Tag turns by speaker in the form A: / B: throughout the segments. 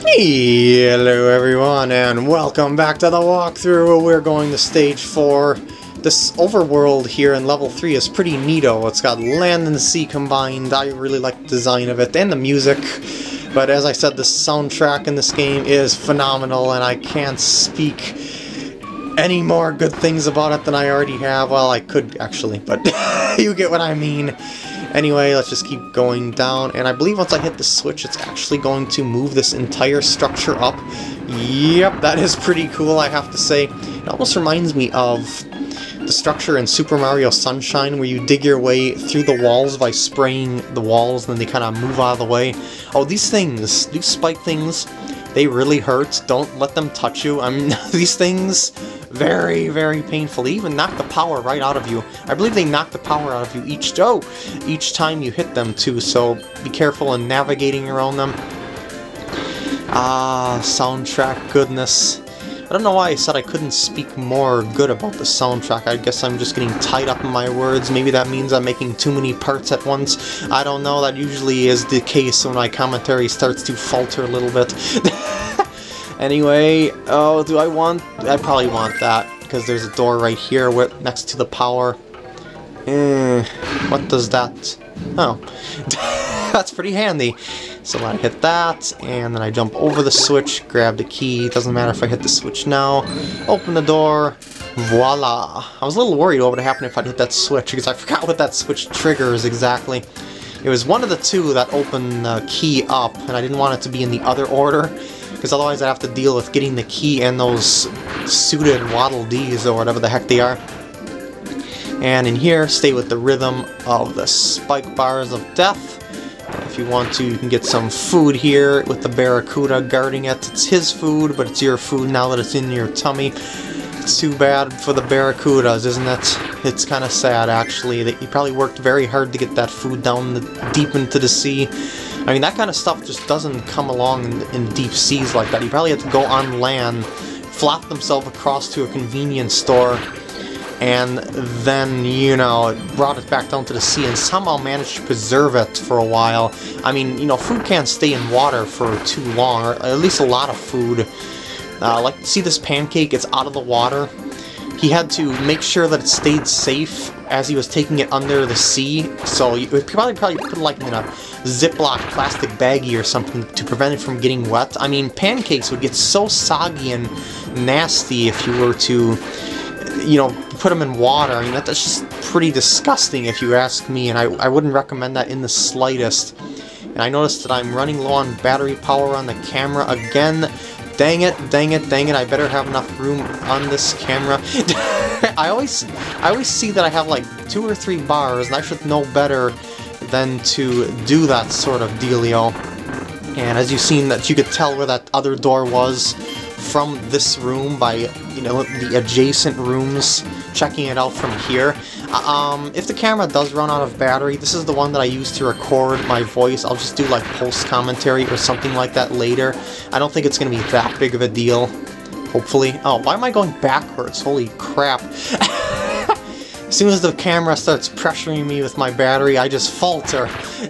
A: Hello everyone, and welcome back to the walkthrough. We're going to stage 4. This overworld here in level 3 is pretty neato. It's got land and the sea combined. I really like the design of it and the music. But as I said, the soundtrack in this game is phenomenal, and I can't speak any more good things about it than I already have. Well, I could actually, but you get what I mean. Anyway, let's just keep going down, and I believe once I hit the switch, it's actually going to move this entire structure up. Yep, that is pretty cool, I have to say. It almost reminds me of the structure in Super Mario Sunshine, where you dig your way through the walls by spraying the walls, and then they kind of move out of the way. Oh, these things, these spike things, they really hurt. Don't let them touch you. I mean, these things, very, very painful. They even knock the power right out of you. I believe they knock the power out of you each time you hit them too, so be careful in navigating around them. Ah, soundtrack goodness. I don't know why I said I couldn't speak more good about the soundtrack. I guess I'm just getting tied up in my words. Maybe that means I'm making too many parts at once. I don't know, that usually is the case when my commentary starts to falter a little bit. Anyway, oh, I probably want that, because there's a door right here next to the power. What does that? Oh, that's pretty handy. So I hit that, and then I jump over the switch, grab the key. Doesn't matter if I hit the switch now. Open the door. Voila! I was a little worried what would happen if I'd hit that switch, because I forgot what that switch triggers exactly. It was one of the two that opened the key up, and I didn't want it to be in the other order, because otherwise I'd have to deal with getting the key and those suited Waddle Dees, or whatever the heck they are. And in here, stay with the rhythm of the spike bars of death. If you want to, you can get some food here with the Barracuda guarding it. It's his food, but it's your food now that it's in your tummy. It's too bad for the Barracudas, isn't it? It's kind of sad, actually, that he probably worked very hard to get that food down deep into the sea. I mean, that kind of stuff just doesn't come along in deep seas like that. He probably had to go on land, flop himself across to a convenience store, and then, you know, brought it back down to the sea and somehow managed to preserve it for a while. I mean, you know, food can't stay in water for too long, or at least a lot of food. Like, see this pancake? It's out of the water. He had to make sure that it stayed safe as he was taking it under the sea, so you would probably put it like in a Ziploc plastic baggie or something to prevent it from getting wet. I mean, pancakes would get so soggy and nasty if you were to, you know, put them in water. I mean, that's just pretty disgusting if you ask me, and I wouldn't recommend that in the slightest. And I noticed that I'm running low on battery power on the camera again. Dang it, dang it, dang it, I better have enough room on this camera. I always see that I have like 2 or 3 bars, and I should know better than to do that sort of dealio. And as you've seen, that you could tell where that other door was from this room by, you know, the adjacent rooms, checking it out from here. If the camera does run out of battery, this is the one that I use to record my voice. I'll just do like post-commentary or something like that later. I don't think it's going to be that big of a deal, hopefully. Oh, why am I going backwards? Holy crap. As soon as the camera starts pressuring me with my battery, I just falter.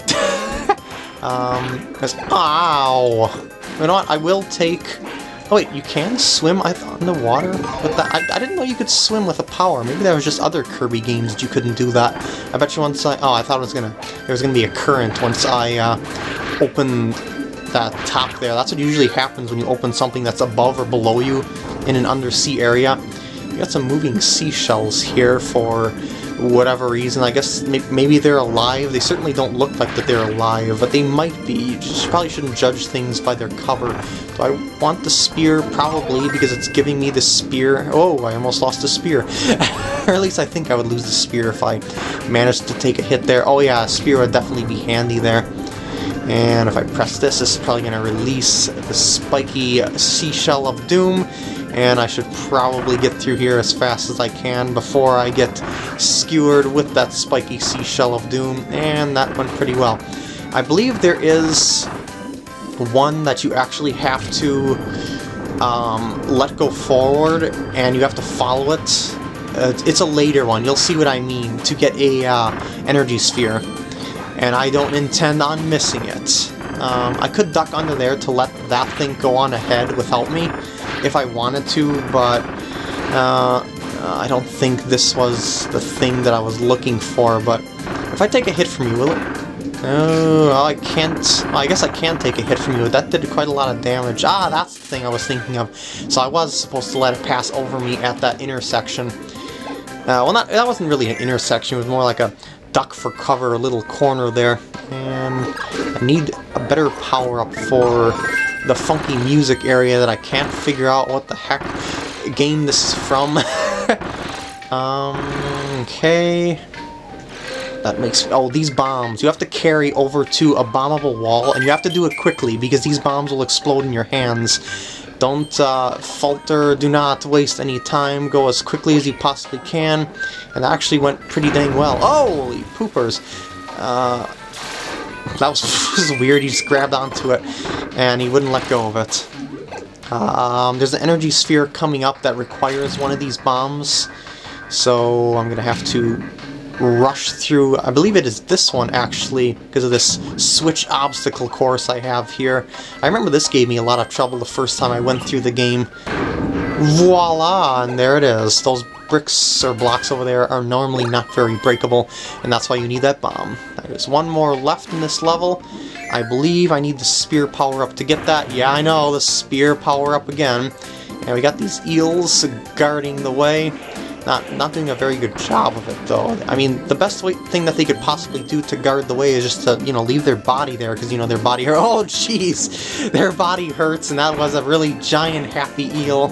A: Ow! You know what, I will take... Oh wait, you can swim in the water with that? I didn't know you could swim with a power. Maybe there was just other Kirby games that you couldn't do that. I bet you once I thought there was gonna be a current once I opened that top there. That's what usually happens when you open something that's above or below you in an undersea area. You got some moving seashells here for whatever reason. I guess maybe they're alive. They certainly don't look like that they're alive, but they might be. You just probably shouldn't judge things by their cover. Do I want the spear? Probably, because it's giving me the spear. Oh, I almost lost the spear. Or at least I think I would lose the spear if I managed to take a hit there. Oh yeah, a spear would definitely be handy there. And if I press this, this is probably going to release the spiky seashell of doom. And I should probably get through here as fast as I can before I get skewered with that spiky seashell of doom, and that went pretty well. I believe there is one that you actually have to let go forward, and you have to follow it. It's a later one, you'll see what I mean, to get a energy sphere. And I don't intend on missing it. I could duck under there to let that thing go on ahead without me if I wanted to, but I don't think this was the thing that I was looking for. But if I take a hit from you, will it? Oh, I can't. I guess I can take a hit from you. That did quite a lot of damage. Ah, that's the thing I was thinking of. So I was supposed to let it pass over me at that intersection. Well, that wasn't really an intersection. It was more like a duck for cover, a little corner there. And I need a better power-up for the funky music area that I can't figure out what the heck game this is from. Okay. That makes... Oh, these bombs. You have to carry over to a bombable wall, and you have to do it quickly, because these bombs will explode in your hands. Don't falter, do not waste any time, go as quickly as you possibly can. And that actually went pretty dang well. Holy poopers! That was just weird, he just grabbed onto it, and he wouldn't let go of it. There's an energy sphere coming up that requires one of these bombs, so I'm gonna have to rush through. I believe it is this one, actually, because of this switch obstacle course I have here. I remember this gave me a lot of trouble the first time I went through the game. Voila! And there it is. Those bricks or blocks over there are normally not very breakable, and that's why you need that bomb. There's one more left in this level. I believe I need the spear power-up to get that. Yeah, I know, the spear power-up again. And we got these eels guarding the way. Not doing a very good job of it, though. I mean, the best thing that they could possibly do to guard the way is just to, you know, leave their body there, because, you know, their body hurts. Oh, jeez! Their body hurts, and that was a really giant happy eel.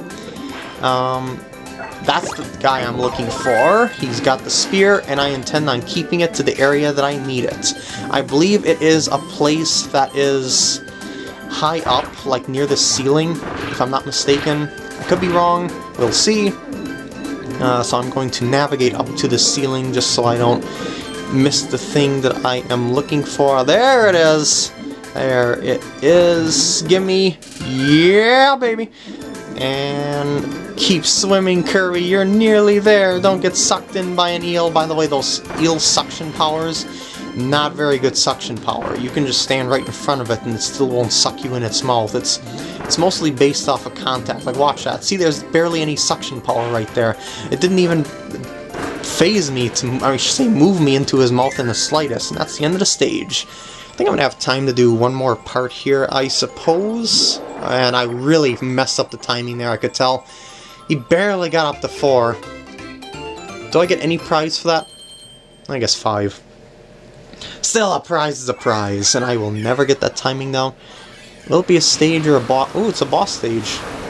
A: That's the guy I'm looking for. He's got the spear, and I intend on keeping it to the area that I need it. I believe it is a place that is high up, like near the ceiling, if I'm not mistaken. I could be wrong. We'll see. So I'm going to navigate up to the ceiling just so I don't miss the thing that I am looking for. There it is! There it is! Gimme! Yeah, baby! And keep swimming, Kirby. You're nearly there. Don't get sucked in by an eel. By the way, those eel suction powers, not very good suction power. You can just stand right in front of it and it still won't suck you in its mouth. It's mostly based off of contact. Like, watch that. See, there's barely any suction power right there. It didn't even phase me to, I should say, move me into his mouth in the slightest. And that's the end of the stage. I think I'm gonna have time to do one more part here, I suppose. And I really messed up the timing there, I could tell. He barely got up to 4. Do I get any prize for that? I guess 5. Still, a prize is a prize, and I will never get that timing though. Will it be a stage or a boss? Ooh, it's a boss stage.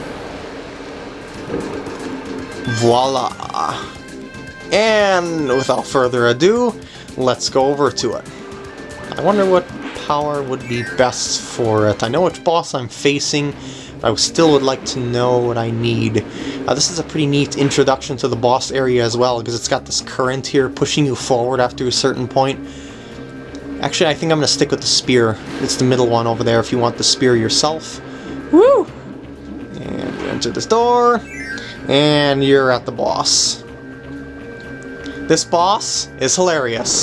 A: Voila! And without further ado, let's go over to it. I wonder what power would be best for it. I know which boss I'm facing, but I still would like to know what I need. This is a pretty neat introduction to the boss area as well, because it's got this current here pushing you forward after a certain point. Actually, I think I'm going to stick with the spear. It's the middle one over there if you want the spear yourself. Woo! And you enter this door, and you're at the boss. This boss is hilarious.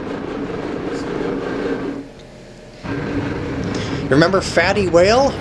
A: Remember Fatty Whale?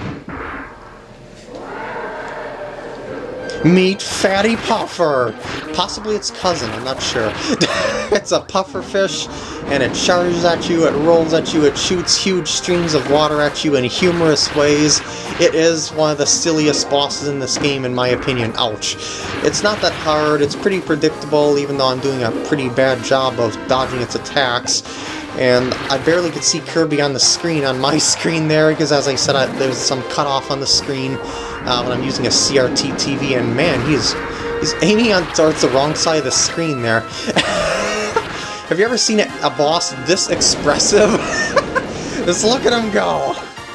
A: Meet Fatty Puffer! Possibly its cousin, I'm not sure. It's a puffer fish, and it charges at you, it rolls at you, it shoots huge streams of water at you in humorous ways. It is one of the silliest bosses in this game, in my opinion. Ouch. It's not that hard, it's pretty predictable, even though I'm doing a pretty bad job of dodging its attacks. And I barely could see Kirby on the screen, on my screen there, because as I said, there's some cutoff on the screen when I'm using a CRT TV, and man, he's aiming towards the wrong side of the screen there. Have you ever seen a boss this expressive? Just look at him go!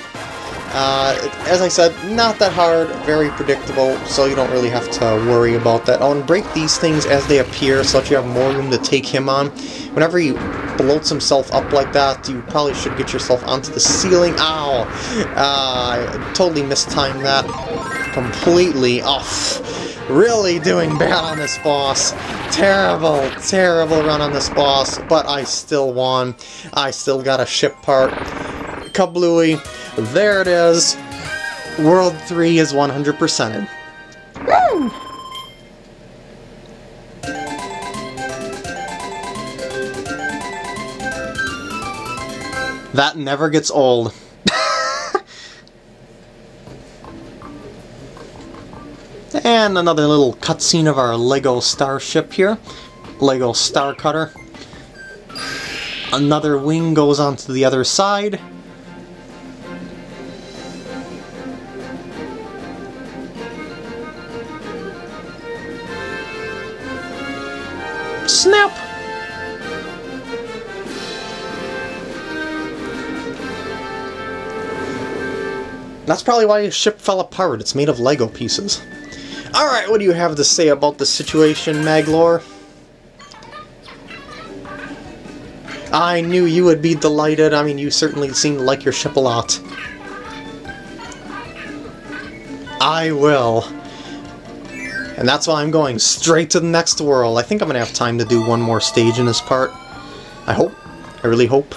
A: As I said, not that hard, very predictable, so you don't really have to worry about that. Oh, and break these things as they appear so that you have more room to take him on. Whenever he bloats himself up like that, you probably should get yourself onto the ceiling. Ow! I totally mistimed that completely. Off. Really doing bad on this boss. Terrible, terrible run on this boss, but I still won. I still got a ship part. Kablooey. There it is. World 3 is 100%ed. Woo! That never gets old. And another little cutscene of our Lego starship here. Lego Star Cutter. Another wing goes onto the other side. Snap! That's probably why his ship fell apart. It's made of Lego pieces. Alright, what do you have to say about the situation, Maglor? I knew you would be delighted. I mean, you certainly seem to like your ship a lot. I will. And that's why I'm going straight to the next world. I think I'm going to have time to do one more stage in this part. I hope. I really hope.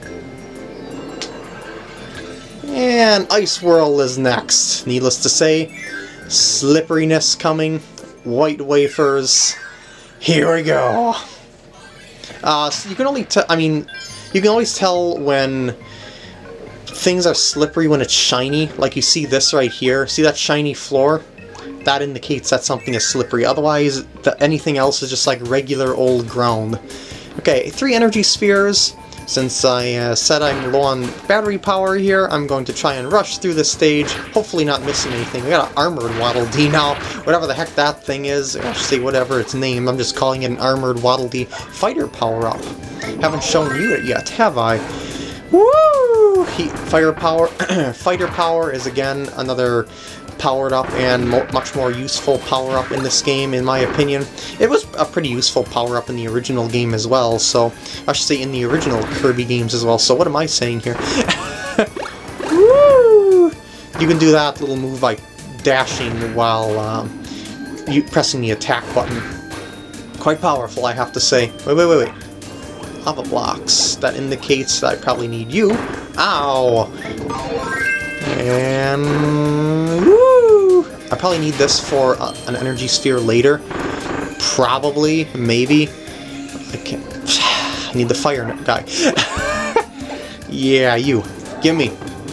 A: And Ice World is next. Needless to say, slipperiness coming, white wafers. Here we go. So you can only you can always tell when things are slippery when it's shiny. Like you see this right here. See that shiny floor? That indicates that something is slippery. Otherwise, anything else is just like regular old ground. Okay, 3 energy spheres. Since I said I'm low on battery power here, I'm going to try and rush through this stage, hopefully not missing anything. We got an Armored Waddle Dee now, whatever the heck that thing is, I should say whatever its name, I'm just calling it an Armored Waddle Dee fighter power-up. Haven't shown you it yet, have I? Woo! Fighter power is again another powered up and much more useful power-up in this game, in my opinion. It was a pretty useful power-up in the original game as well, so I should say in the original Kirby games as well, so what am I saying here? Woo! You can do that little move by dashing while pressing the attack button. Quite powerful, I have to say. Wait. Lava blocks. That indicates that I probably need you. Ow! And woo! I probably need this for an energy sphere later. Probably, maybe. I need the fire guy. Yeah, you. Gimme.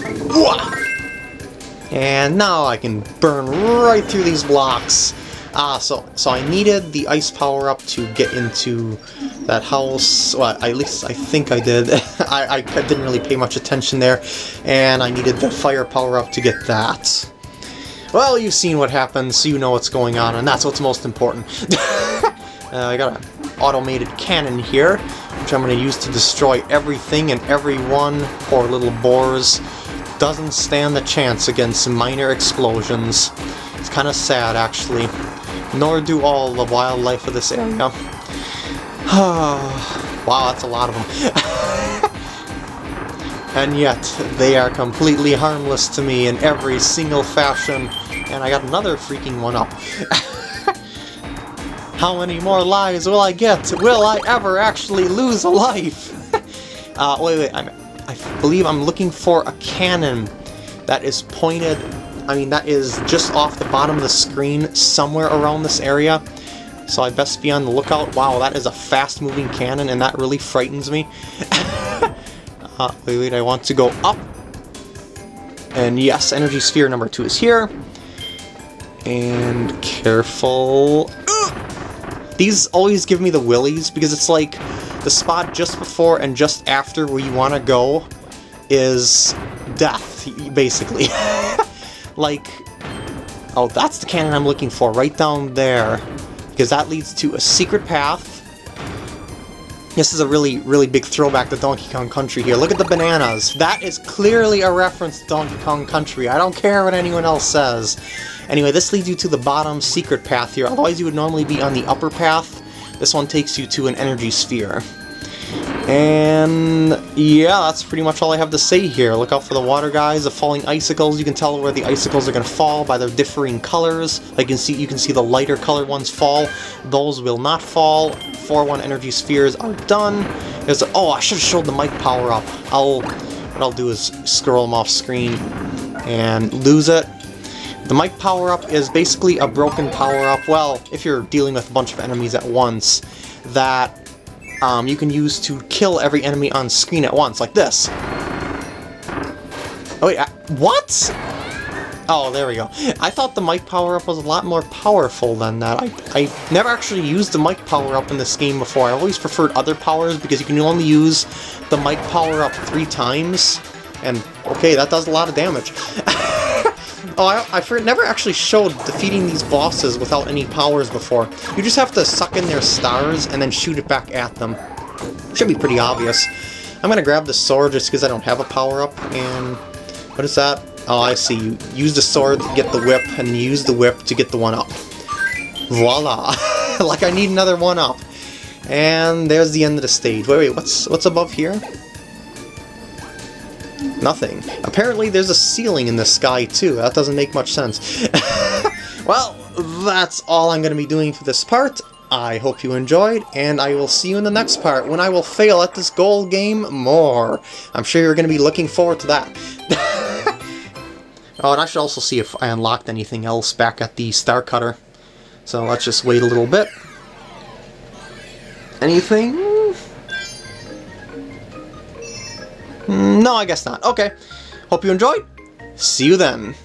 A: And now I can burn right through these blocks. So I needed the ice power up to get into that house. Well, at least I think I did. I didn't really pay much attention there, and I needed the fire power up to get that. Well, you've seen what happens, so you know what's going on, and that's what's most important. I got an automated cannon here, which I'm going to use to destroy everything and everyone. Poor little boars. Doesn't stand the chance against minor explosions. It's kind of sad, actually. Nor do all the wildlife of this area. Wow, that's a lot of them. And yet, they are completely harmless to me in every single fashion. And I got another freaking one up. How many more lives will I get? Will I ever actually lose a life? Wait, I believe I'm looking for a cannon that is pointed... that is just off the bottom of the screen, somewhere around this area. So I best be on the lookout. Wow, that is a fast-moving cannon, and that really frightens me. Wait, I want to go up. And yes, energy sphere number 2 is here. And careful. These always give me the willies, because it's like the spot just before and just after where you want to go is death, basically. Like, oh, that's the cannon I'm looking for, right down there. Because that leads to a secret path. This is a really, really big throwback to Donkey Kong Country here. Look at the bananas. That is clearly a reference to Donkey Kong Country. I don't care what anyone else says. Anyway, this leads you to the bottom secret path here. Otherwise, you would normally be on the upper path. This one takes you to an energy sphere. And yeah, that's pretty much all I have to say here. Look out for the water guys, the falling icicles. You can tell where the icicles are going to fall by their differing colors. Like you can see the lighter colored ones fall. Those will not fall. 4-1 energy spheres are done. Oh, I should have showed the mic power up. I'll what I'll do is scroll them off screen and lose it. The mic power-up is basically a broken power-up, well, if you're dealing with a bunch of enemies at once, that you can use to kill every enemy on screen at once, like this. Oh wait, what? Oh, there we go. I thought the mic power-up was a lot more powerful than that. I never actually used the mic power-up in this game before. I always preferred other powers because you can only use the mic power-up 3 times. And, okay, that does a lot of damage. Oh, I never actually showed defeating these bosses without any powers before. You just have to suck in their stars and then shoot it back at them. Should be pretty obvious. I'm gonna grab the sword just because I don't have a power-up, and... what is that? Oh, I see. You use the sword to get the whip, and you use the whip to get the 1-up. Voila! Like I need another 1-up. And there's the end of the stage. Wait, what's above here? Nothing. Apparently there's a ceiling in the sky too. That doesn't make much sense. Well, that's all I'm going to be doing for this part. I hope you enjoyed, and I will see you in the next part when I will fail at this gold game more. I'm sure you're going to be looking forward to that. Oh, and I should also see if I unlocked anything else back at the Star Cutter. So let's just wait a little bit. Anything? No, I guess not. Okay. Hope you enjoyed. See you then.